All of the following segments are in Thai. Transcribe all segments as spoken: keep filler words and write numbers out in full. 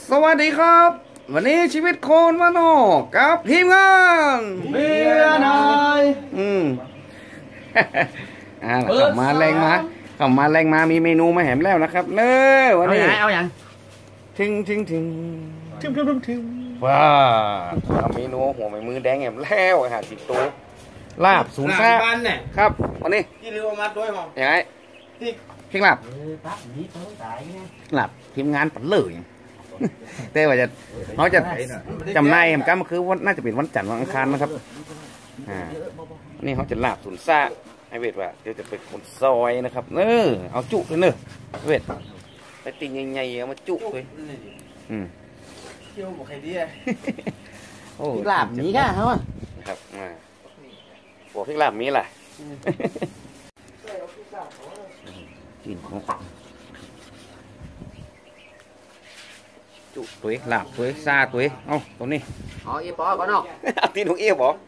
สวัสดีครับวันนี้ชีวิตคนมโนกับทีมงานเมียนายอืมอ่าขับมาแรงมาขับมาแรงมามีเมนูมาแหมแล้วนะครับเน้อวันนี้เอาอย่างถึงถึงถึงถึงถึงถึงถึงว้าทำเมนูหัวไม่มือแดงแหมแล้วหาสิบตัวลาบศูนย์แซ่บครับวันนี้ที่เรือมาด้วยหรอยังไงพริกลาบลาบทีมงานปั่นเลยแต่ว่าจะเขาจะจำนายเหมือนกันมันคือว่าน่าจะเป็นวันจันทร์วันอังคารนะครับอ่านี่เขาจะลาบศูนย์ซ่าให้เวทว่าเดี๋ยวจะเป็นคนซอยนะครับเนอเอาจุเลยเนอเวทไปติงใหญ่ๆเอามาจุเลยอืมเที่ยวบอกใครดีอ่ะโอ้พริกลาบนี้ก็เขาอ่ะครับอ่าหัวพริกลาบมีอะไรกินจุตัวหลับตัวซาตัวเอาตรงนี้อ๋อเอปอก่อนเนาะตีนของเอี้ยบอก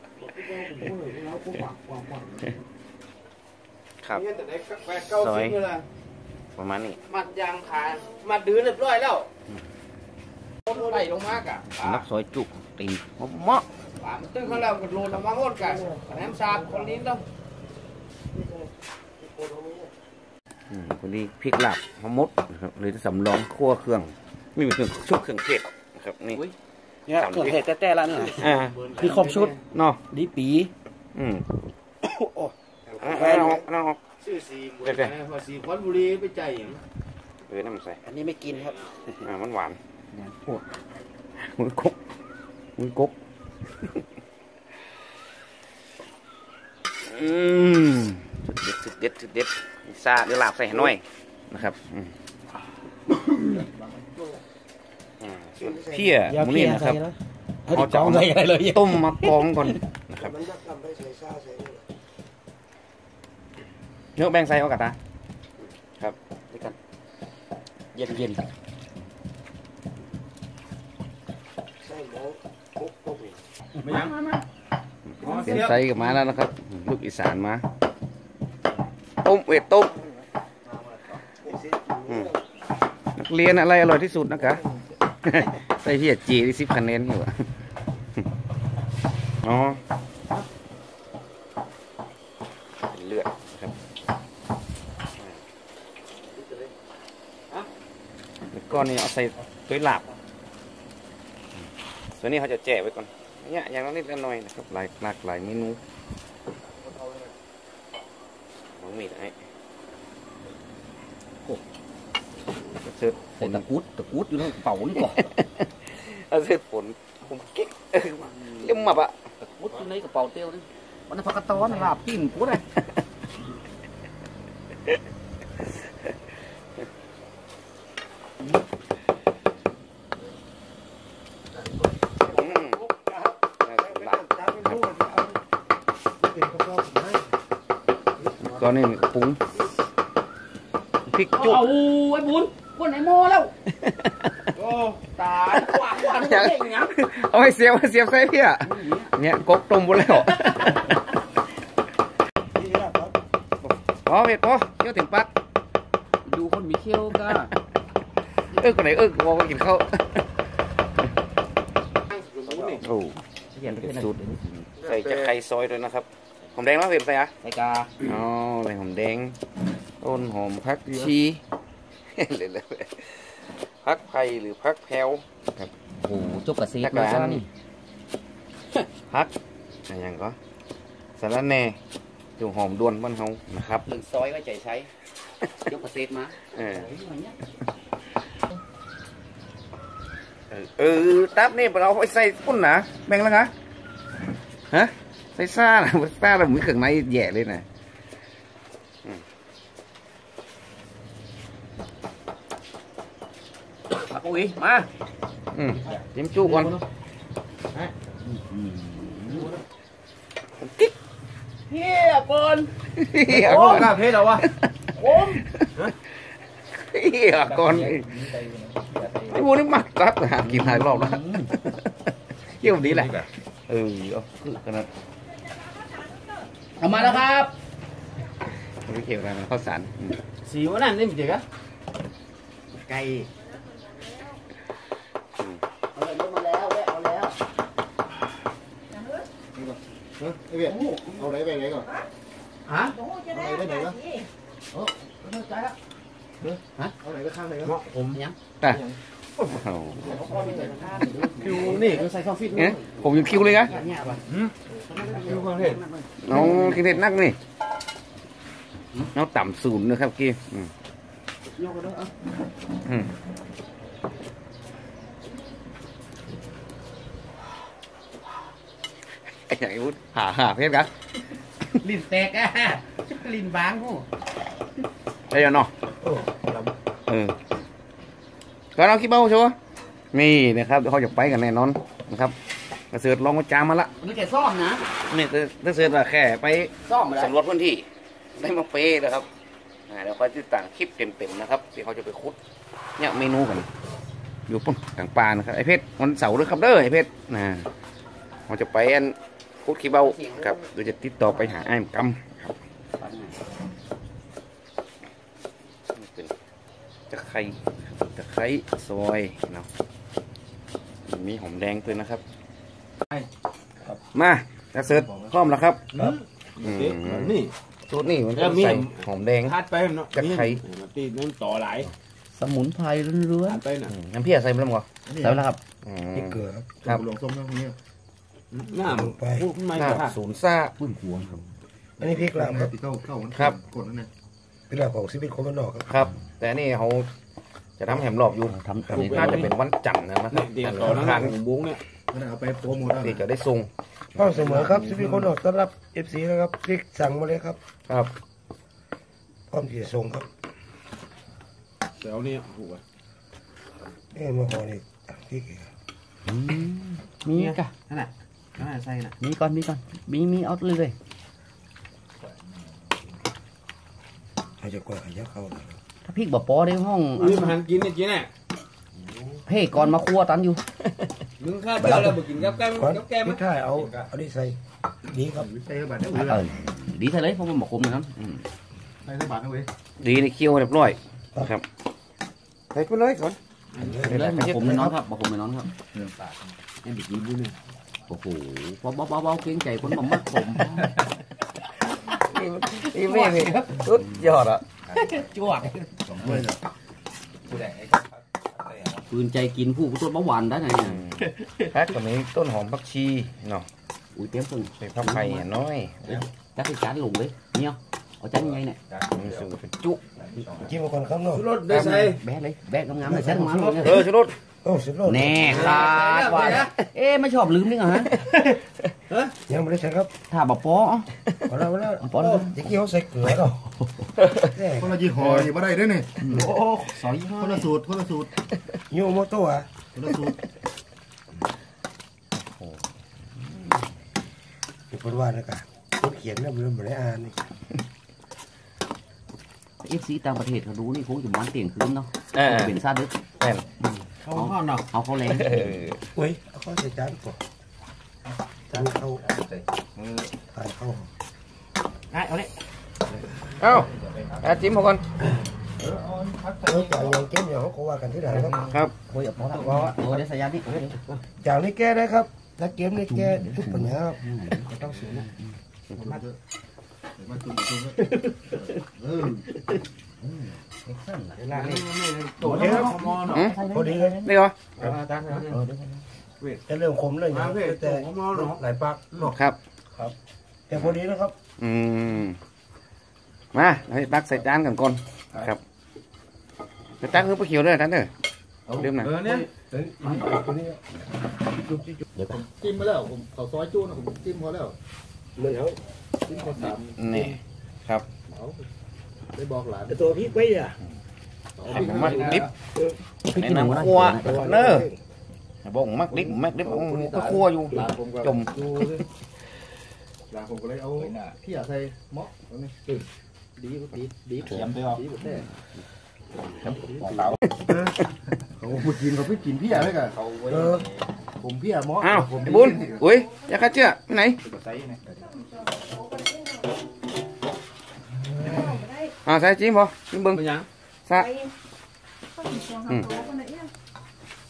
ครับซอยประมาณนี้มัดยางขามัดดื้อเรียบร้อยแล้วไหลลงมากอ่ะนักซอยจุตีนเหมาะป่ามันตึ้งเขาแล้วกระโดดลงมาหมดกันแหนมซาบคนนี้ต้องคนนี้พริกหลับมะมดนะครับเลยสำรองคั่วเครื่องมีเครื่องชุบเครื่องเทศนะครับนี่เนี่ยเครื่องเทศแต่ๆแล้วเนี่ยอ่าคือครบชุดเนาะดีปีอืมโอ้เอาเอาเอาชื่อสีบุรีพอสีควันบุรีไปใจอย่างเออน้ำใส่อันนี้ไม่กินครับอ่ามันหวานโอ้มือกบมือกบอืมสุดเด็ดสุดเด็ดสุดเด็ดซาเดี๋ยวลาบใส่หน่อยนะครับเพี้ยหมูนี่นะครับเอาจะเอาต้มมากองก่อนนะครับเนื้อแบ่งใส่เอากระตาครับด้วยกันเย็นเย็นเปลี่ยนไซส์กับมาแล้วนะครับลูกอีสานมาต้มเวทต้มนักเรียนอะไรอร่อยที่สุดนะคะใส่เพี้ยจีที่สิบคะแนนอยู่อ๋อเลือดครับแล้วก็นี่เอาใส่ตัวหลับตัวนี้เขาจะแจกไว้ก่อนเนี่ยอย่างนิดหน่อยนะครับหลายหลากหลายเมนูน้องมีดไอ้เสื้อฝนตะกุดตะกุดอยู่ในเป๋านี่ก่อนเอาเสื้อฝนผมกิ๊กเลี่ยมมาปะตะกุดอยู่ในกระเป๋าเตี้ยวนี่วันนั้นพักกระต้อนลาบกินกูเลยก็นี่ปรุงพริกจุ๊บโอ้ไอ้บุญคนไหนโม่แล้วโอ้ตายกว่าว่าเก่งยังเอาไปเสียบเสียบใส่เพี้ยเนี่ยกบต้มหมดแล้วพอเผ็ดพอเคี่ยวถึงปักดูคนมีเขี้ยวก็เออคนไหนเออมองกินข้าวโอ้สูตรใส่จะไข่ซอยด้วยนะครับหอมแดงแล้วเผ็ดใส่อะใส่กาอ๋อใส่หอมแดงต้นหอมพักชีเลยเลยพักไผ่หรือพักแพลวครับโอ้จุกกระซีมาซะนี่พักอะไรอย่างก็สารแหน่จุ่มหอมด้วนบ้านเฮานะครับหนึ่งซอยไว้ใจใช้จุกกระซีมาเออเออตับนี่เราไปใส่ปุ่นนะแบ่งแล้วนะฮะใส่ซ่านะซ่าเราเหมือนเครื่องในแย่เลยนะโอ้ยมาอืมจิ้มจุก่อนกิ๊กเฮียก่อนเฮียก่อนเพชรเหรอวะโอ้มเฮียก่อนไอ้พวกนี้มักตับหากินหลายรอบแล้วเยี่ยมดีแหละเออเอาคือขนาดเอามาแล้วครับไม่เกี่ยวกันข้าวสารสีวันนั้นนี่มีเด็กอะไก่ไอ้เวียดเอาไหนไปไหนก่อนฮะเอาไหนไปไหนก่อนเออเข้าใจแล้วฮะเอาไหนไปข้างไหนก่อนเหมาะผมยังแต่คิวนี่ใส่ซอฟฟิตเนี่ยผมยังคิวเลยนะเนี่ยป่ะคิวข้างเทศน้องคิวเทศนักนี่น้องต่ำศูนย์นะครับกี้อืมยกกันด้วยอ่ะอืมไอ้อย่างนี้พูดหาหาเพชรกันลิ้นแตกอ่ะลิ้นบางหูได้ยังเนาะเออก็เราคิดเบ้าชัวร์นี่นะครับเขาจะไปกันแน่นอนนะครับกระเสือลองมาจามมาละนี่แกซ่อมนะนี่กระเสือว่าแค่ไปซ่อมอะไรสำรวจพื้นที่ได้มาเป๊ะนะครับอ่าเดี๋ยวค่อยติดตามคลิปเต็มๆนะครับที่เขาจะไปคุดเนี่ยเมนูกันอยู่ปุ่นกลางป่านะครับไอ้เพชรวันเสาร์ด้วยครับเด้อไอ้เพชรนะเราจะไปอันคุดขี้เบาครับเดี๋ยวจะติดต่อไปหาไอ้กำครับนี่เป็นตะไคร้ตะไคร้ซอยเนาะมีหอมแดงด้วยนะครับมากระเสือพร้อมแล้วครับอืมนี่สูตรนี่มันจะใส่หอมแดงทาดไปเนาะตีนั่นต่อหลายสมุนไพรล้วนทาดไปน่ะน้ำเพี้ยใส่ไปแล้วมั้งๆใส่แล้วครับนี่เกลือครับหลวงส้มนะนี่หน้าไปไม่หน้าค่ะศูนย์ซ่าปื้นหัวครับอันนี้พริกลาบครับเข้าเข้าครับกดนั่นเองพริกลาบของชีวิตคนบ้านนอกครับครับ แต่นี่เขาจะทำแหมรอบอยู่ทำแบบนี้น่าจะเป็นวันจันทร์นะครับเดี๋ยวต่ออันั้งนคารของบุ้งเนี่ยมันเอาไปโปรโมทที่จะได้ส่งพ่อเสมอครับชีวิตคนนอกต้อนรับเอฟซีนะครับพริกสั่งมาเลยครับครับพร้อมที่จะส่งครับเดี๋ยวนี้หัวเอ้มาขอนี่พริกอีกครับมีกะนั่นน่ะนั่นน่ะใส่น่ะมีก่อนมีก่อนมีมีเอาเลยเลยอาจจะกว่าอาจจะเข้าเลยครับถ้าพริกบ่ปอในห้องนี่มันหันกินเนี่ยกินเนี่ยเพ่ก่อนมาคั่วตันอยู่มึงข้าวเจ้าเราไปกินกับแก้มก่อนกับแก้มพริกไทยเอาเอานี่ใส่ดีครับใส่บาทได้เออดีใช่เลยเพราะมันบอกคมนะอืมใส่บาทได้เว้ยดีในเคี่ยวเรียบร้อยครับใส่ไปเลยก่อนดีเลยบอกคมไม่น้อยครับบอกคมไม่น้อยครับแอนดิกินด้วยเนี่ยโอ้โหเบาเบาเบาเกรงใจคนบอกมักผมอีเม่นี่สุดยอดอ่ะจวดปืนใจกินผู้ตัวเบาหวานได้ไงเนี่ยแพ็กตัวนี้ต้นหอมผักชีเนาะอุ้ยเต็มปึงใส่ผักไผ่น้อยจักไปจานลงเลยเนี่ยเอาจานยังไงเนี่ยมีสูตรเป็นจุจิ้มมาก่อนครับเนาะรถได้ใส่แบะเลยแบะงามๆเลยใช้งามๆเลยเออชุดรสโอ้สุดยอดแน่ขาดว่าเอ๊ะไม่ชอบลืมนี่เหรอฮะยังไม่ได้ใส่ครับถ้าบะปอพอแล้วพอแล้วปอแล้วเดี๋ยวกี้เขาใส่เกลือเนาะแน่คนละยี่ห้อนี่มาได้ด้วยนี่โอ้สอยห้าคนละสูตรคนละสูตรโยโมโตะคนละสูตรเป็นว่านะกะผมเขียนนะมันไม่ได้อ่านนี่เอฟซีต่างประเทศเขาดูนี่คงจะมันเตียงคืนเนาะเออเป็นซาดึกแม่นเขาห้อนเนาะเอาเขาแรงเออเฮ้ยเอาเข้าใส่จานก่อนจานเข้าทานเข้าเอาเลยเอ้าอาจิ้มเขาก่อนเออจางยังเก็บอย่างเขาก็ว่ากันที่ไหนครับครับโอ้ยเอาพอแล้วพอแล้วโอ้ยเดี๋ยวสายานี่โอ้ยจางนี่แก้ได้ครับถ้าเกมนี่แก้ทุกปัญหาครับไม่ต้องสูงนะมาจุ่มจุ่มเออเอ็กเซิลนะเวลานี่ตัวนี้ครับมอเนาะอืมพอดีเลยนี่เหรอเออเดี๋ยวจะเริ่มคมเลยมานะเพ่ตัแต่วของมอเนาะหลายปากเนาะครับแต่พอดีนะครับอืมมาให้ตักใส่จานกันก่อนครับไปตักคือปลาเขียวด้วยท่านเด้อเริ่มหน่อยเออเนี่ยตัวนี้จิ้มมาแล้วผมเขาซอยจู้นะผมจิ้มพอแล้วเหมือนเขาจิ้มพอสามนี่ครับเอาได้บอกหลานแต่ตัวพริกไว้อ่ะให้ผมมักดิบพี่กินหนึ่งวันครัวเนอบอกมักดิบมักดิบเอาก็ครัวอยู่หลานผมก็จมดูสิหลานผมก็เลยเอาพี่อยากใส่เมาะตรงนี้ดีดีดีเขียมไปออกดีหมดแน่เขาพูดกินเขาไม่กินพี่อะไรกันเขาเออผมพี่อะเมาะอ้าวผมไอ้บุญอุ้ยอย่าคัดเชือกไปไหนอ่าใส่จิ้มพอจิ้มเบิ้งเป็นยังซะอืม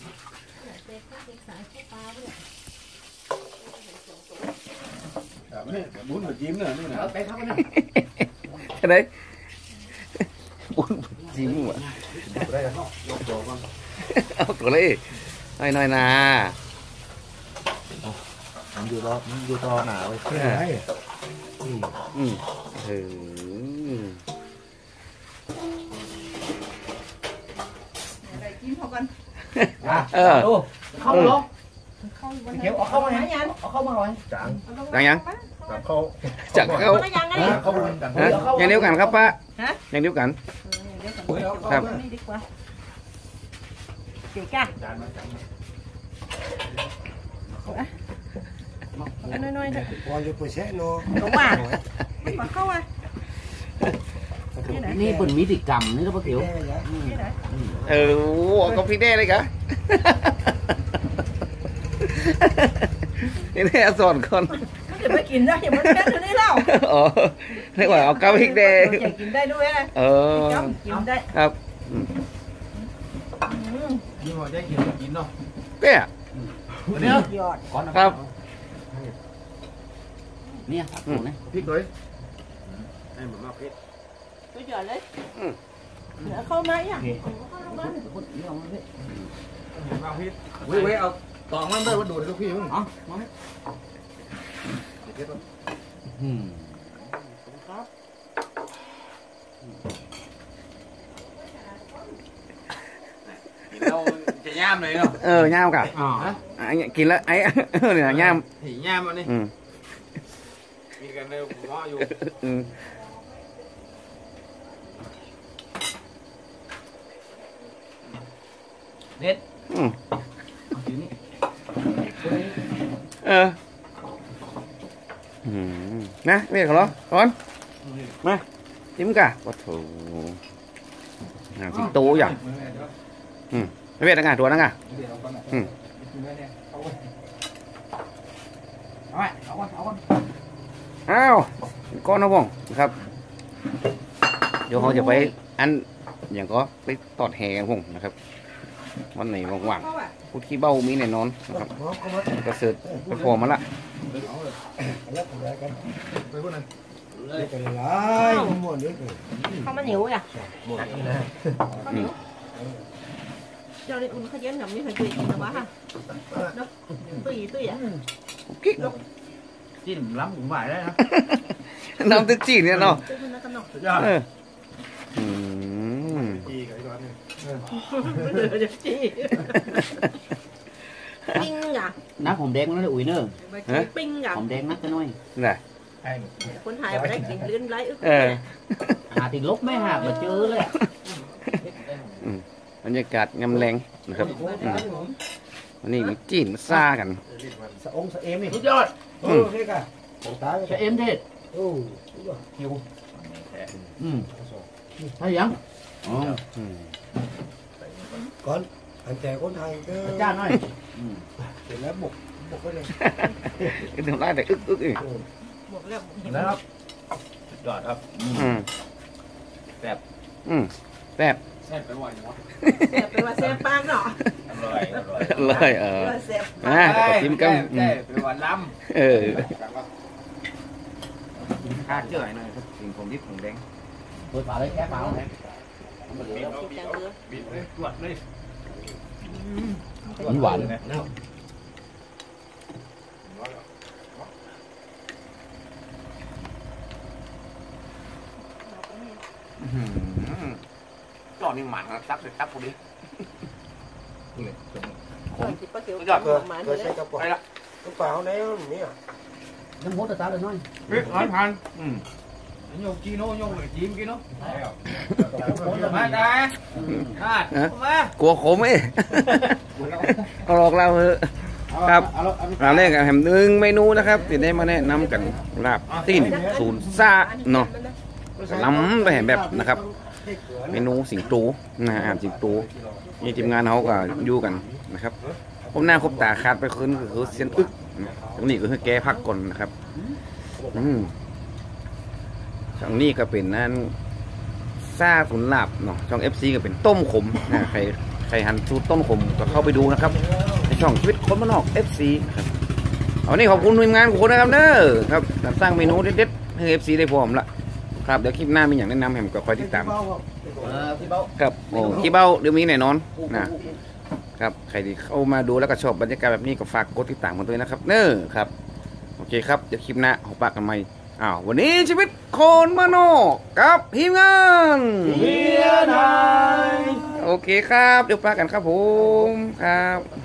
มบุญแบบยิ้มเนี่ยนี่นะไปครับนะแค่ไหนบุญจิ้มว่ะได้แล้วยกตัวก่อนเอาตัวเลยน้อยน้อยนามันอยู่รอมันอยู่รอหนาไว้ไม่ได้อืมอืมเอออะไรจิ้มเขากันเออเข้าลงเข้าอยู่บนเขียวเอาเข้ามาไงเอาเข้ามาหน่อยจางยังยังจางเข้าจักเข้ายังไงเข้าจางฮะอย่างเดียวกันครับป้าอย่างเดียวกัน ครับนี่ดีกว่าเก๋ก้าจานมาจานมาน้อยๆเถอะพอจะไปแช่เนาะเอาว่ามาเข้ามานี่ไหนนี่เป็นมิติกรรมนี่ก็เขียวแช่ยะนี่ไหนเออโอ้ก็พริกแดงเลยกะนี่แน่สอนก่อนมันจะไม่กินได้อย่ามันแค่นี้แล้วอ๋อเรียกว่าเอากาพริกแดงจะกินได้ด้วยนะเออกินได้ครับยิ้มหัวใจกินกินเนาะเปี้ยเดี๋ยวยอดก่อนครับเนี่ยถูกไหมพริกด้วยให้เหมือนมาพริกตัวยอดเลยเหลือเข้ามาอย่างมาพริกเว้ยเว้ยเอาตองมันได้ว่าดูดลูกพี่มึงอ๋อมาอืมเราจะย่ามเลยเนาะเออย่ามกะอ๋อไอ้กินแล้วไอ้เออเนี่ยย่ามหีย่ามอันนี้อืมมีกันในหัวอยู่อืมเด็ดอืมทีนี้เอออืมนะเรียกเขาเหรอก่อนมาจิ้มกะวัตถุงานจิ้มโตอย่างอืมไม่เป็นงานตัวนั่งอ่ะอืมเอาไว้เอาไว้เอาไว้อ้าวก้อนนะวงครับเดี๋ยวเขาจะไปอันอย่างก็ไปตอดแหกันวงนะครับวันไหนว่างๆพูดขี้เบ้ามีแน่นอนนะครับหมอก็มากระเสริฐไปพอมาละแล้วอะไรกันไปพวกนั้นเรียกกันหลายหมดเลยเขามันเหนียวอ่ะหมดนี่นะเขาเหนียวเจ้าในอุ่นเขาเย็นกับนี่เคยกินหรือวะฮะเนาะตุ้ยตุ้ยอ่ะกิ๊กจิ้มล้ำผมไหวได้นะน้ำตึกจีนเนี่ยเนาะตุ้ยคนนั้นกันเนาะสุดยอดเอออืมจีกับไอ้ก้อนนี่เดี๋ยวจีปิ้งอ่ะน้ำหอมแดงนั่นเลยอุ้ยเนอะปิ้งอ่ะหอมแดงนักจะน้อยน่ะคนไทยไม่ได้กินลื่นไรอึกเออหาติดลบไม่หามาเจอเลยอืมบรรยากาศงำแรงนะครับอืมวันนี้มีจีนมาซ่ากันสะองสะเอ็มนี่สุดยอดเออเรียกกันตายจะเอ็มเทศโอ้คิวอืมใช่ยังอ๋ออืมก่อนอันแต่คนไทยก็จ้าหน่อยเสร็จแล้วบุกบุกไปเลยทำได้แต่อึกอึกอีกบอกแล้วเห็นแล้วครับสุดยอดครับอืมแบบอืมแซ่บแซ่บไปไหวเนาะไปว่าเซฟปังเนาะอร่อยอร่อยเลยเออเซฟอ่ะก็จิ้มกันอืแซ่มบไปหวานล้เออำค่าเจื่อยหน่อยครับสิ่งผมที่ผมแดงเปิดฝาเลยแค่ฝาเลยบิดเลยตรวจเลยหวานหวานจอดนี่หมันนะซับเลยซับพอดีสิปลาเขียวจอดเคยเคยใช้กระป๋องไปละกระเป๋าเนี่ยนี่น้ำมดตาเลยน้อยเฮ้ยร้อนพันอืมโยกจีโน่โยกเลยจีมกินเนาะมาได้มามากลัวขมเอ้ก็ลอกเราเถอะครับเราเล่นกันแฮมหนึ่งเมนูนะครับที่ได้มาแนะนำกันลาบตีนศูนย์ซ่าเนาะล้ำไปเห็นแบบนะครับ เมนูสิงโตนะอาหารสิงโตนี่ทีมงานเขาก็อยู่กันนะครับผมหน้าครบตาขาดไปคืนก็คือเสียนอึกนะตรงนี้ก็คือแก้พักก่อนนะครับอืมช่องนี้ก็เป็นนั่นซ่าขุนลาบเนาะช่อง เอฟ ซี ก็เป็นต้มขมนะใครใครหันสูตรต้มขมก็เข้าไปดูนะครับในช่องชีวิตคนบ้านนอก เอฟ ซี นะครับวันนี้ขอบคุณทีมงานทุกคนนะครับเด้อครับสร้างเมนูเด็ดๆให้เอฟซีได้พร้อมละครับเดี๋ยวคลิปหน้ามีอย่างแนะนำให้ผมก็คอยติดตามครับโอ้คลิปเบ้าเดี๋ยวมีแน่นอนนะครับใครที่เข้ามาดูแล้วก็ชอบบรรยากาศแบบนี้ก็ฝากกดติดตามกันด้วยนะครับเน้อครับโอเคครับเดี๋ยวคลิปหน้าเอาปากกันใหม่อ้าววันนี้ชีวิตคนมโนกับทีมงานโอเคครับเดี๋ยวปากกันครับผมครับ